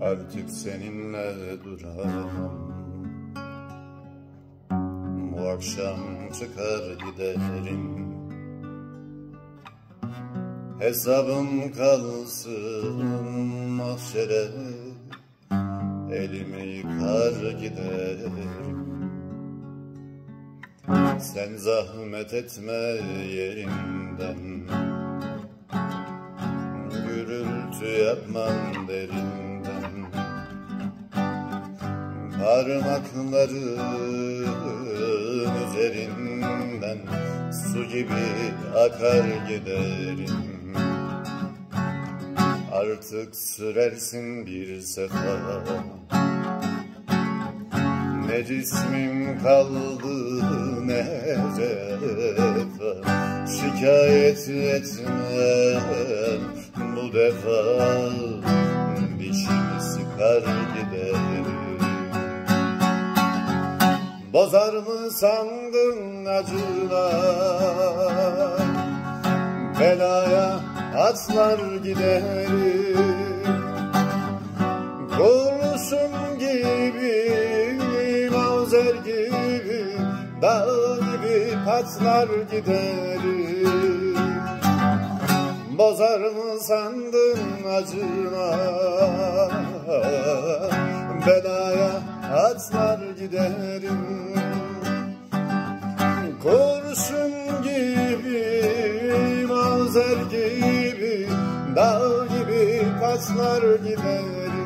Artık seninle duramam. Bu akşam çıkar giderim. Hesabım kalsın mahşere, elimi yıkar giderim. Sen zahmet etme yerinden, gürültü yapmam derinden. Parmakların üzerinden su gibi akar giderim. Artık sürersin bir sefa, ne cismim kaldı ne cefa. Şikayet etmem bu defa, dişimi sıkar giderim. Bozar mı sandın acılar, belaya atlar giderim. Kurşun gibi, mavzer gibi, dağ gibi patlar giderim. Bozar mı sandın acılar, belaya atlar giderim. Kurşun gibi, mavzer gibi, dağ gibi patlar giderim.